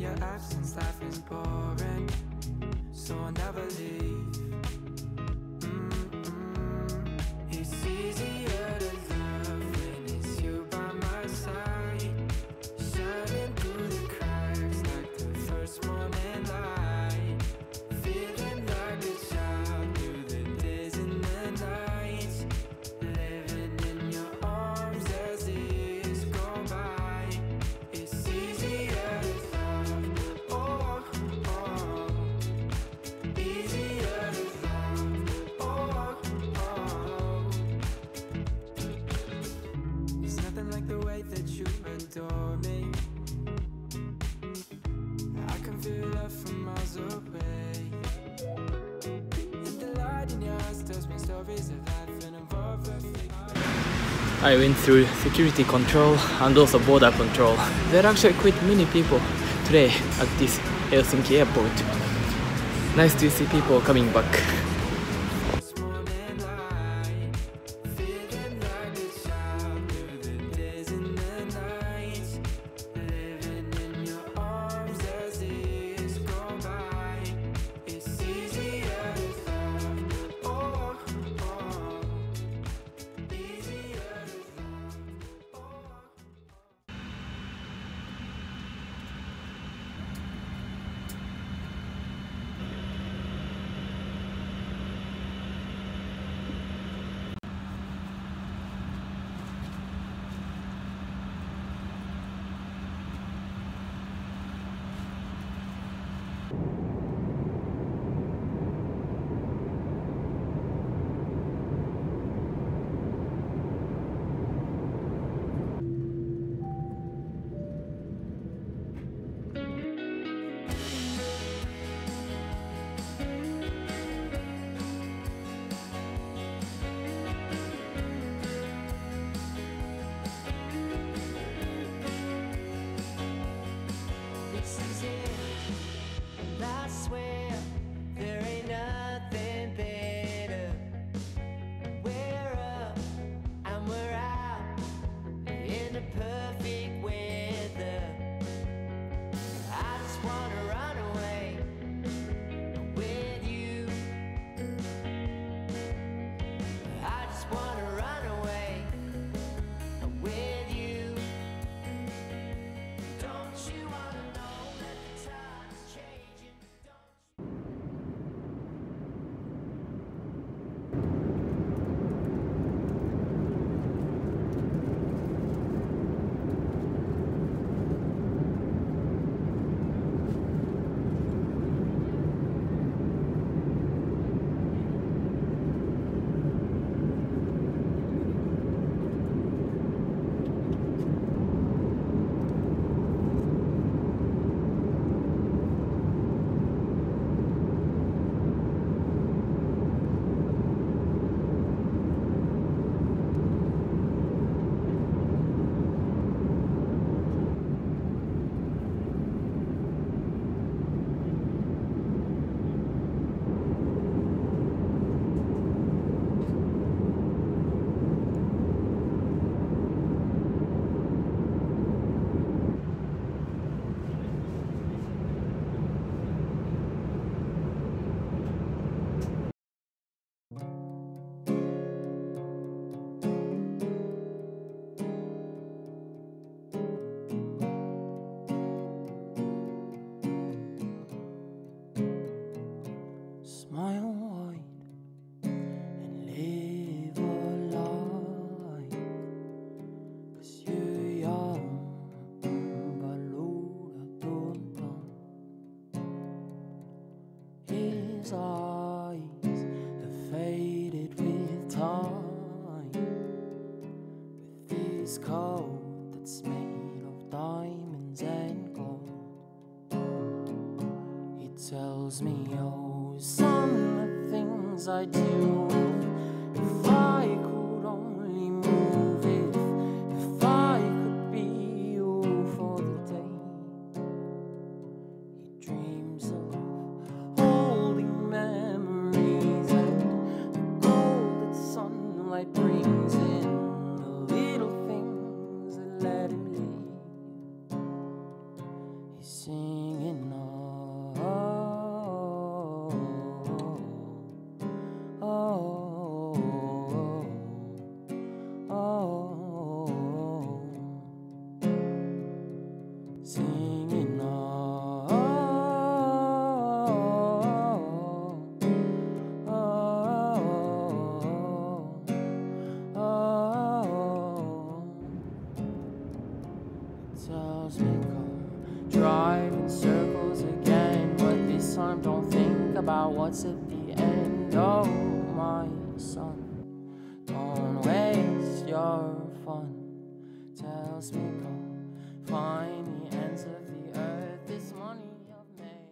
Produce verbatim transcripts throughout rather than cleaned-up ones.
your absence, life is boring, so I'll never leave. Mm-mm. It's easier to love when it's you by my side, shining through the cracks like the first morning light, feeling like a child through the days and the nights, living in your arms as the years go by. It's easier to love, oh, oh, easier to love, oh, oh. There's nothing like the way that you adore me. I can feel love from miles away. And the light in your eyes tells me stories of life and of perfect. I went through security control and also border control. There are actually quite many people today at this Helsinki airport. Nice to see people coming back. This morning light, feeling like a child through the days and the nights, living in your arms as the years go by. It's easier to love, oh, oh, easier to love, oh. This is it, and I swear there ain't nothing better. We're up and we're out in the perfect weather. I just wanna run away with you. I just wanna run away with you. Don't you wanna know that the time's changing? Don't you? Smile wide and live a life, 'cause you're young, balura his eyes have faded with time, with this coat that's made of diamonds and gold. He tells me, oh, some of the things I do, if I could only move it, if I could be you for the day. He dreams of holding memories and the gold that sunlight brings in, the little things that let him leave. He's singing drive in circles again, but this time don't think about what's at the end. Oh my son, don't waste your fun. Tells me go find the ends of the earth. This money I've made.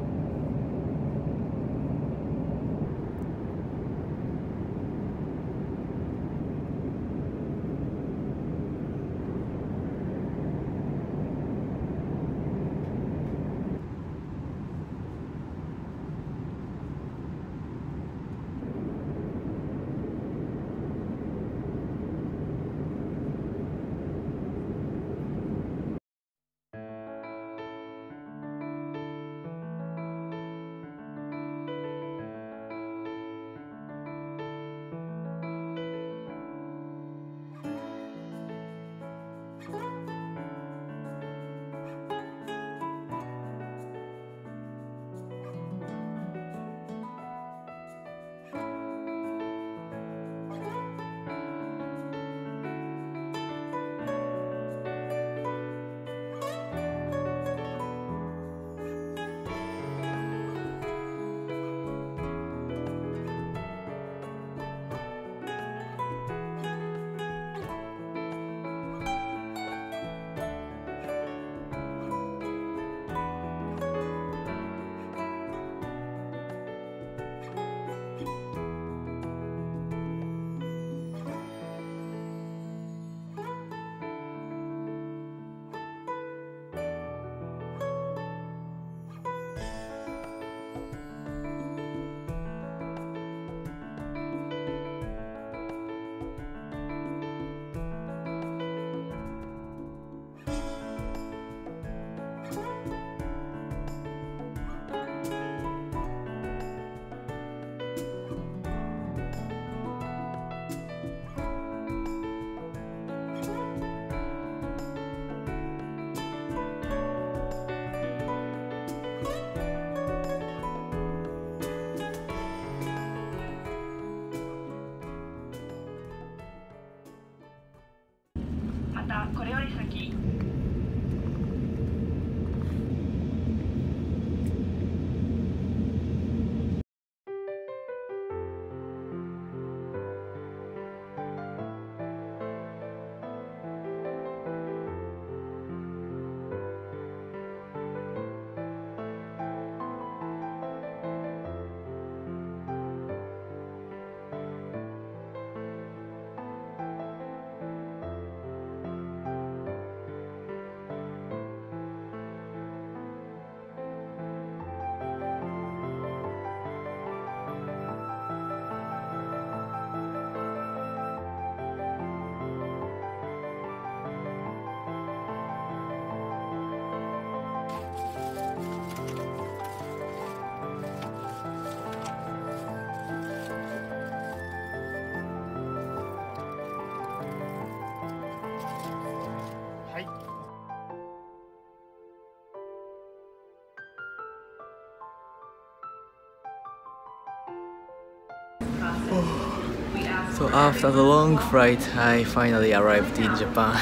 So after the long flight, I finally arrived in Japan.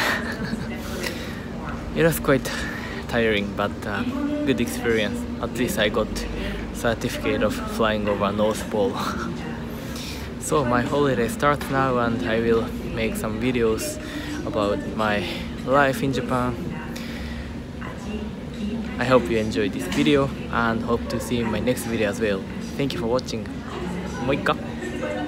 It was quite tiring, but uh, good experience. At least I got certificate of flying over North Pole. So my holiday starts now, and I will make some videos about my life in Japan. I hope you enjoyed this video and hope to see you in my next video as well. Thank you for watching. Moikka!